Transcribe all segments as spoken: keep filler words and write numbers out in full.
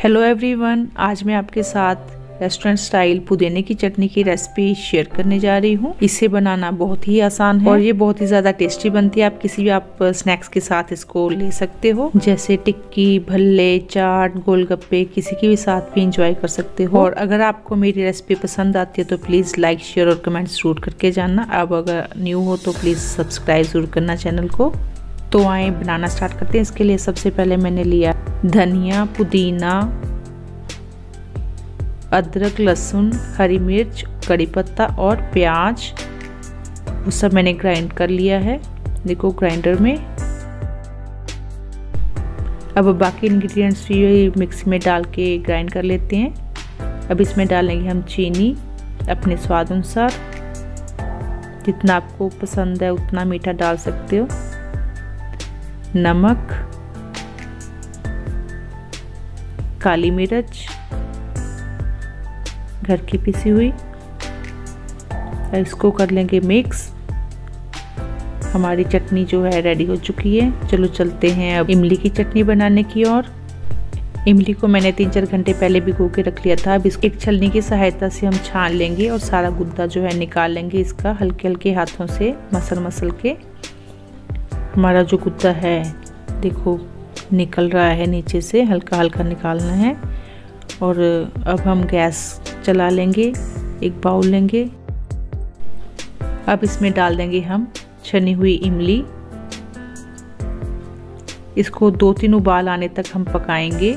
Hello everyone, आज मैं आपके साथ रेस्टोरेंट स्टाइल पुदीने की चटनी की रेसिपी शेयर करने जा रही हूँ। इसे बनाना बहुत ही आसान है और ये बहुत ही ज़्यादा टेस्टी बनती है। आप किसी भी आप स्नैक्स के साथ इसको ले सकते हो, जैसे टिक्की, भल्ले, चाट, गोलगप्पे, किसी के भी साथ भी इंजॉय कर सकते हो। और अगर आपको मेरी रेसिपी पसंद आती है तो प्लीज़ लाइक, शेयर और कमेंट जरूर करके जानना। अब अगर न्यू हो तो प्लीज़ सब्सक्राइब जरूर करना चैनल को। तो आए बनाना स्टार्ट करते हैं। इसके लिए सबसे पहले मैंने लिया धनिया, पुदीना, अदरक, लहसुन, हरी मिर्च, कड़ी पत्ता और प्याज। वो सब मैंने ग्राइंड कर लिया है, देखो ग्राइंडर में। अब बाकी इंग्रेडिएंट्स भी मिक्सी में डाल के ग्राइंड कर लेते हैं। अब इसमें डालेंगे हम चीनी अपने स्वाद अनुसार, जितना आपको पसंद है उतना मीठा डाल सकते हो। नमक, काली मिर्च घर की पिसी हुई। इसको कर लेंगे मिक्स। हमारी चटनी जो है रेडी हो चुकी है। चलो चलते हैं अब इमली की चटनी बनाने की ओर। इमली को मैंने तीन चार घंटे पहले भिगो के रख लिया था। अब इसको एक छलनी की सहायता से हम छान लेंगे और सारा गुद्दा जो है निकाल लेंगे इसका, हल्के हल्के हाथों से मसल मसल के। हमारा जो गुद्दा है देखो निकल रहा है नीचे से, हल्का हल्का निकालना है। और अब हम गैस चला लेंगे, एक बाउल लेंगे। अब इसमें डाल देंगे हम छनी हुई इमली। इसको दो तीन उबाल आने तक हम पकाएंगे।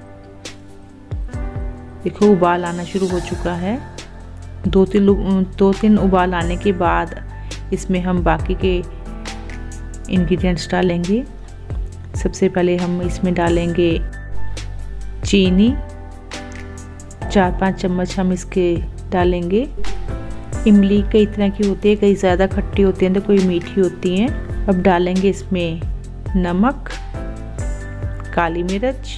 देखो उबाल आना शुरू हो चुका है। दो तीन दो तीन उबाल आने के बाद इसमें हम बाकी के इंग्रेडिएंट्स डालेंगे। सबसे पहले हम इसमें डालेंगे चीनी, चार पांच चम्मच हम इसके डालेंगे। इमली कई तरह की होती है, कई ज़्यादा खट्टी होती है तो कोई मीठी होती है। अब डालेंगे इसमें नमक, काली मिर्च,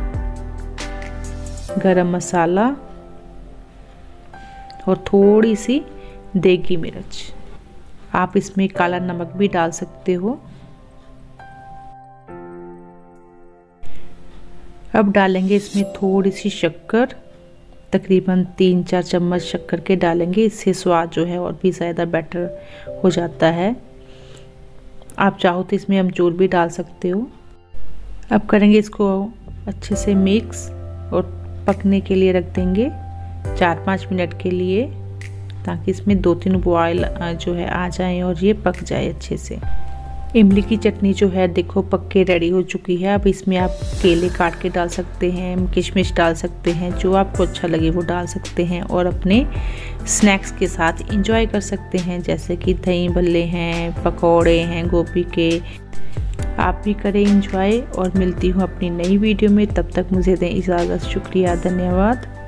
गरम मसाला और थोड़ी सी देगी मिर्च। आप इसमें काला नमक भी डाल सकते हो। अब डालेंगे इसमें थोड़ी सी शक्कर, तकरीबन तीन चार चम्मच शक्कर के डालेंगे। इससे स्वाद जो है और भी ज़्यादा बेटर हो जाता है। आप चाहो तो इसमें अमचूर भी डाल सकते हो। अब करेंगे इसको अच्छे से मिक्स और पकने के लिए रख देंगे चार पाँच मिनट के लिए, ताकि इसमें दो तीन बॉयल जो है आ जाए और ये पक जाए अच्छे से। इमली की चटनी जो है देखो पक के रेडी हो चुकी है। अब इसमें आप केले काट के डाल सकते हैं, किशमिश डाल सकते हैं, जो आपको अच्छा लगे वो डाल सकते हैं और अपने स्नैक्स के साथ इंजॉय कर सकते हैं, जैसे कि दही भल्ले हैं, पकौड़े हैं गोभी के। आप भी करें इंजॉय। और मिलती हूँ अपनी नई वीडियो में, तब तक मुझे दें इजाज़त। शुक्रिया, धन्यवाद।